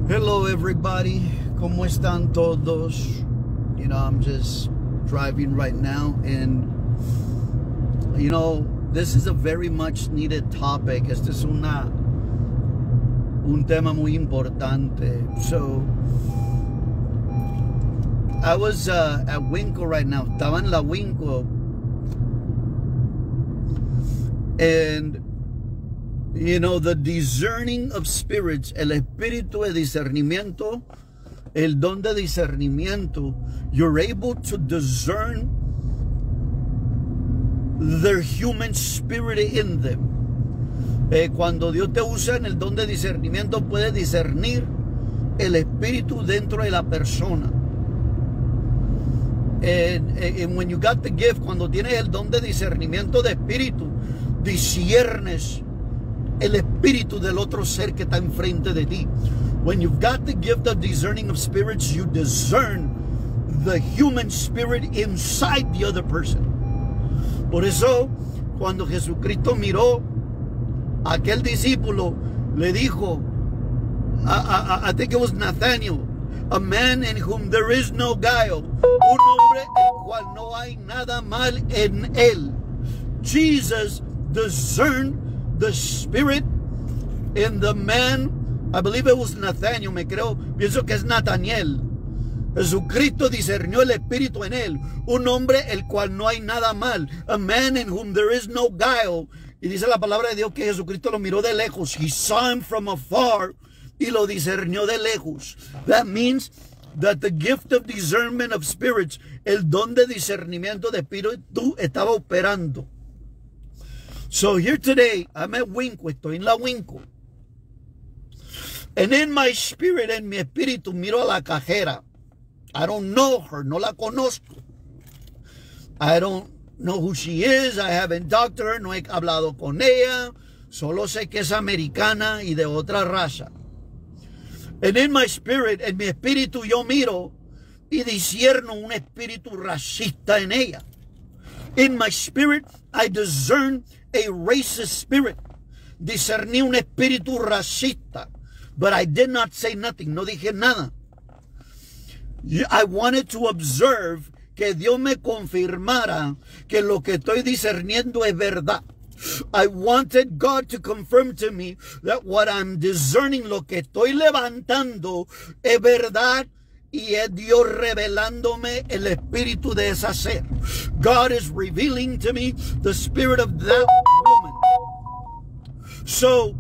Hello everybody, ¿cómo están todos? You know, I'm just driving right now and you know, this is a very much needed topic. Este es un tema muy importante. So, I was at Winco right now. Estaba en la Winco and you know, the discerning of spirits, el espíritu de discernimiento, el don de discernimiento, you're able to discern their human spirit in them. Cuando Dios te usa en el don de discernimiento, puedes discernir el espíritu dentro de la persona. And when you got the gift, cuando tienes el don de discernimiento de espíritu, disciernes el espíritu del otro ser que está enfrente de ti. When you've got the gift of discerning of spirits, you discern the human spirit inside the other person. Por eso, cuando Jesucristo miró a aquel discípulo, le dijo, I think it was Nathaniel, a man in whom there is no guile, un hombre en cual no hay nada mal en él. Jesus discerned the spirit in the man. I believe it was Nathaniel, pienso que es Nathaniel. Jesucristo discernió el espíritu en él, un hombre el cual no hay nada mal, a man in whom there is no guile. Y dice la palabra de Dios que Jesucristo lo miró de lejos. He saw him from afar y lo discernió de lejos. That means that the gift of discernment of spirits, el don de discernimiento de espíritu, estaba operando. So here today, I'm at Winco, estoy en la Winco. And in my spirit, en mi espíritu, miro a la cajera. I don't know her, no la conozco. I don't know who she is, I haven't talked to her, no he hablado con ella. Solo sé que es americana y de otra raza. And in my spirit, en mi espíritu, yo miro y discierno un espíritu racista en ella. In my spirit, I discern a racist spirit. Discerní un espíritu racista. But I did not say nothing. No dije nada. I wanted to observe que Dios me confirmara que lo que estoy discerniendo es verdad. I wanted God to confirm to me that what I'm discerning, lo que estoy levantando, es verdad. Y es Dios revelándome el espíritu de esa ser. God is revealing to me the spirit of that woman. So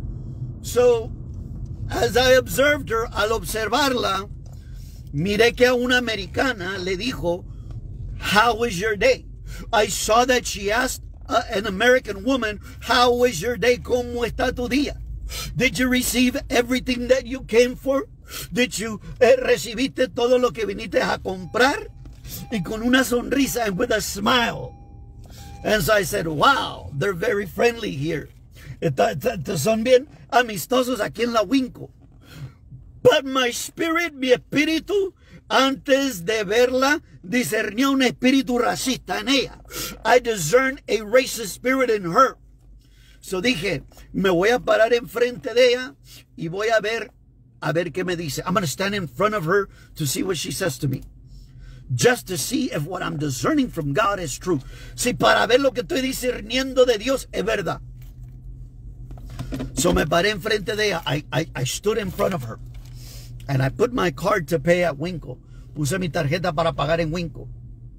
as I observed her, al observarla, miré que a una americana le dijo, how was your day? I saw that she asked an American woman, how was your day? ¿Cómo está tu día? Did you receive everything that you came for? Did you recibiste todo lo que viniste a comprar? Y con una sonrisa, and with a smile. And so I said, wow, they're very friendly here. Son bien amistosos aquí en la Winco. But my spirit, mi espíritu, antes de verla, discernió un espíritu racista en ella. I discerned a racist spirit in her. So dije, me voy a parar enfrente de ella y voy a ver qué me dice. I'm going to stand in front of her to see what she says to me. Just to see if what I'm discerning from God is true. Si para ver lo que estoy discerniendo de Dios es verdad. So me paré enfrente de ella. I stood in front of her. And I put my card to pay at Winco. Puse mi tarjeta para pagar en Winco.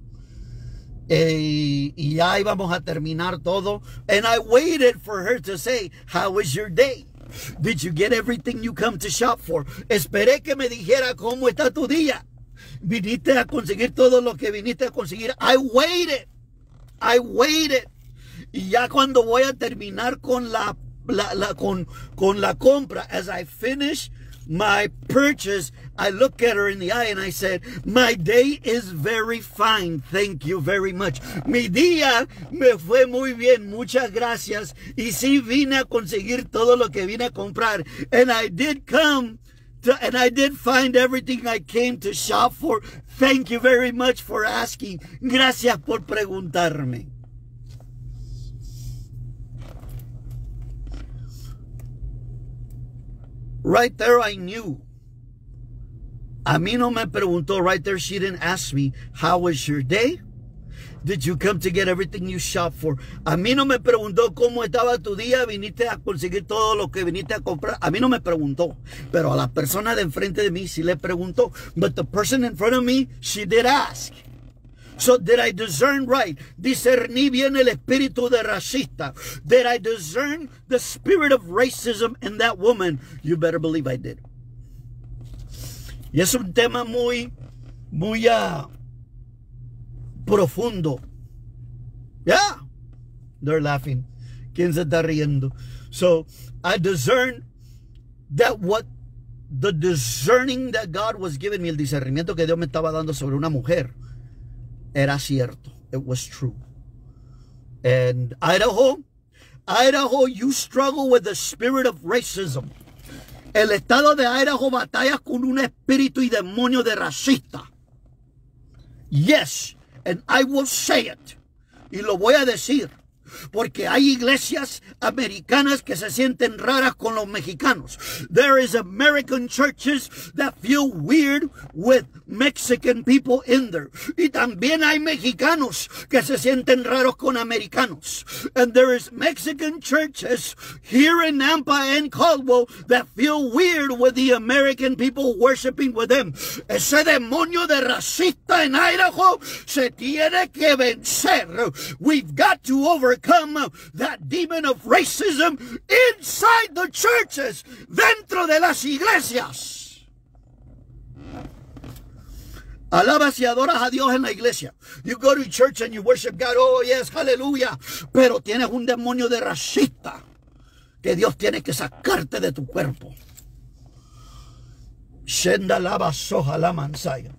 Y ya íbamos a terminar todo. And I waited for her to say, how was your day? Did you get everything you come to shop for? Esperé que me dijera cómo está tu día. Viniste a conseguir todo lo que viniste a conseguir. I waited. Y ya cuando voy a terminar con la compra, as I finish my purchase, I look at her in the eye and I said, my day is very fine. Thank you very much. Mi día me fue muy bien. Muchas gracias. Y sí vine a conseguir todo lo que vine a comprar. And I did find everything I came to shop for. Thank you very much for asking. Gracias por preguntarme. Right there I knew A mí no me preguntó, right there, she didn't ask me, how was your day? Did you come to get everything you shop for? A mí no me preguntó cómo estaba tu día, viniste a conseguir todo lo que viniste a comprar. A mí no me preguntó, pero a la persona de enfrente de mí sí le preguntó. But the person in front of me, she did ask. So did I discern right? Discerní bien el espíritu de racista. Did I discern the spirit of racism in that woman? You better believe I did. Y es un tema muy profundo. Yeah. They're laughing. ¿Quién se está riendo? So I discerned that what the discerning that God was giving me, el discernimiento que Dios me estaba dando sobre una mujer, era cierto. It was true. And Idaho, you struggle with the spirit of racism. El estado de Idaho batalla con un espíritu y demonio de racista. Yes, and I will say it. Y lo voy a decir. Porque hay iglesias americanas que se sienten raras con los mexicanos. There is American churches that feel weird with Mexican people in there. Y también hay mexicanos que se sienten raros con americanos. And there is Mexican churches here in Nampa and Caldwell that feel weird with the American people worshiping with them. Ese demonio de racista en Idaho se tiene que vencer. We've got to overcome that demon of racism inside the churches, dentro de las iglesias. Alabas y adoras a Dios en la iglesia. You go to church and you worship God. Oh yes, hallelujah. Pero tienes un demonio de racista que Dios tiene que sacarte de tu cuerpo. Shenda lava soja la mansaya.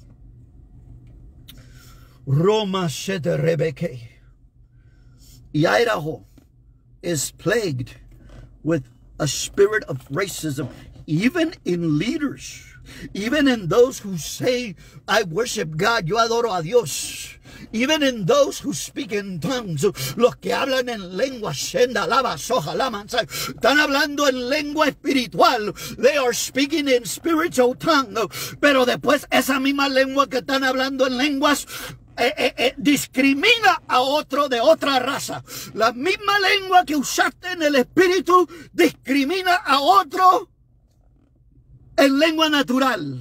Roma shete rebeke. Y Idaho is plagued with a spirit of racism, even in leaders, even in those who say, I worship God, yo adoro a Dios. Even in those who speak in tongues, los que hablan en lengua, shenda, lava, soja, lama, están hablando en lengua espiritual. They are speaking in spiritual tongue. Pero después esa misma lengua que están hablando en lenguas, discrimina a otro de otra raza. La misma lengua que usaste en el espíritu discrimina a otro en lengua natural.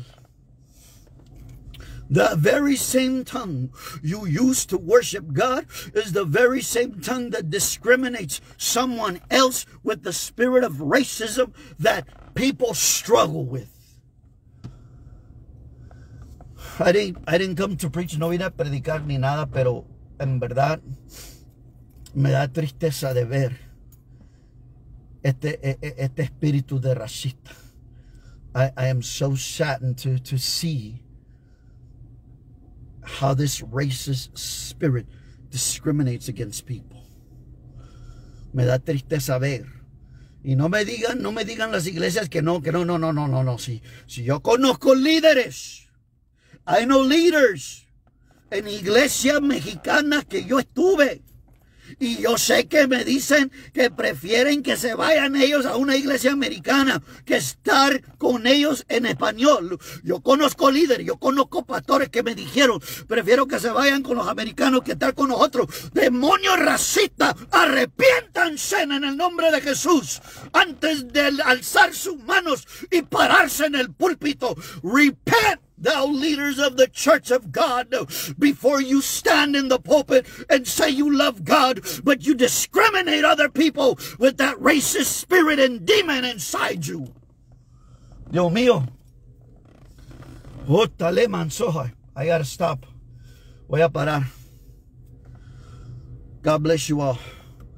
The very same tongue you use to worship God is the very same tongue that discriminates someone else with the spirit of racism that people struggle with. I didn't come to preach, no vine a predicar ni nada, pero en verdad me da tristeza de ver este espíritu de racista. I am so saddened to see how this racist spirit discriminates against people. Me da tristeza ver. Y no me digan las iglesias que no. Si yo conozco líderes. I know leaders en iglesias mexicanas que yo estuve. Y yo sé que me dicen que prefieren que se vayan ellos a una iglesia americana que estar con ellos en español. Yo conozco líderes, yo conozco pastores que me dijeron, prefiero que se vayan con los americanos que estar con nosotros. Demonios racistas, arrepiéntanse en el nombre de Jesús antes de alzar sus manos y pararse en el púlpito. Repent, thou leaders of the church of God, before you stand in the pulpit and say you love God, but you discriminate other people with that racist spirit and demon inside you. Dios mío. I gotta stop. Voy a parar. God bless you all.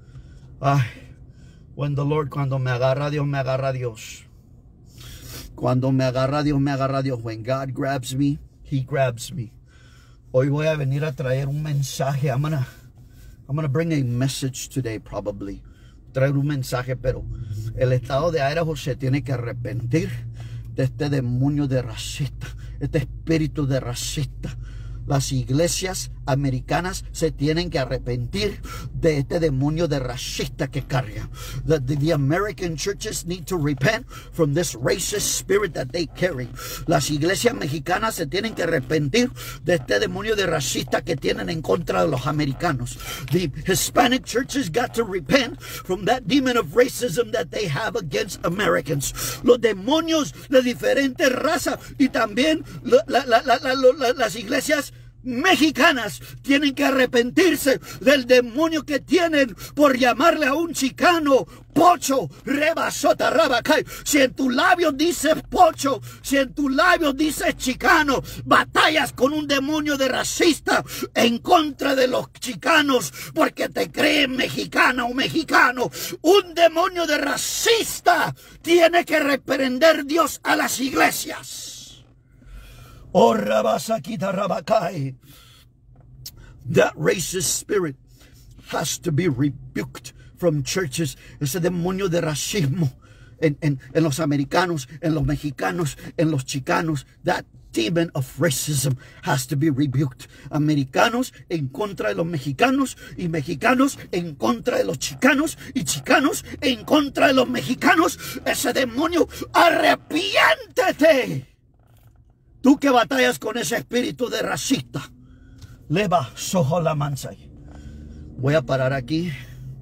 When the Lord, cuando me agarra Dios, me agarra Dios. Cuando me agarra Dios, me agarra Dios. When God grabs me, He grabs me. Hoy voy a venir a traer un mensaje. I'm gonna bring a message today, probably. Traer un mensaje, pero el estado de Idaho se tiene que arrepentir de este demonio de racista, este espíritu de racista. Las iglesias americanas se tienen que arrepentir de este demonio de racista que cargan. The American churches need to repent from this racist spirit that they carry. Las iglesias mexicanas se tienen que arrepentir de este demonio de racista que tienen en contra de los americanos. The Hispanic churches got to repent from that demon of racism that they have against Americans. Los demonios de diferentes razas y también las iglesias mexicanas tienen que arrepentirse del demonio que tienen por llamarle a un chicano pocho, rebasota, rabacay. Si en tus labios dices pocho, si en tus labios dices chicano, batallas con un demonio de racista en contra de los chicanos porque te creen mexicana o mexicano. Un demonio de racista tiene que reprender Dios a las iglesias. Oh, Rabasakita Rabakai. That racist spirit has to be rebuked from churches. Ese demonio de racismo en los americanos, en los mexicanos, en los chicanos. That demon of racism has to be rebuked. Americanos en contra de los mexicanos y mexicanos en contra de los chicanos y chicanos en contra de los mexicanos. Ese demonio, arrepiéntete. Tú que batallas con ese espíritu de racista. Leva sojo la mansai. Voy a parar aquí.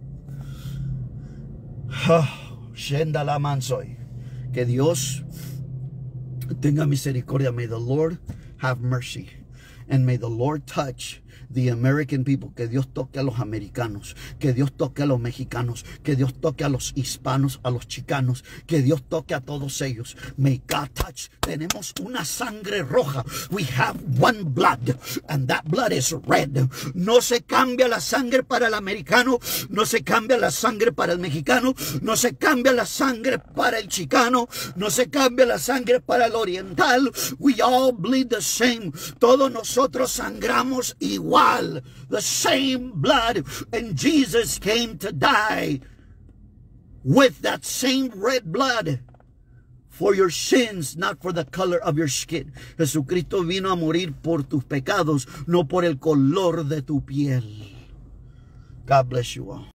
Shenda la mansoy. Que Dios tenga misericordia. May the Lord have mercy. And may the Lord touch the American people. Que Dios toque a los americanos. Que Dios toque a los mexicanos. Que Dios toque a los hispanos, a los chicanos. Que Dios toque a todos ellos. May God touch. Tenemos una sangre roja. We have one blood. And that blood is red. No se cambia la sangre para el americano. No se cambia la sangre para el mexicano. No se cambia la sangre para el chicano. No se cambia la sangre para el oriental. We all bleed the same. Todos nosotros sangramos igual. The same blood. And Jesus came to die with that same red blood for your sins, not for the color of your skin. Jesucristo vino a morir por tus pecados, no por el color de tu piel. God bless you all.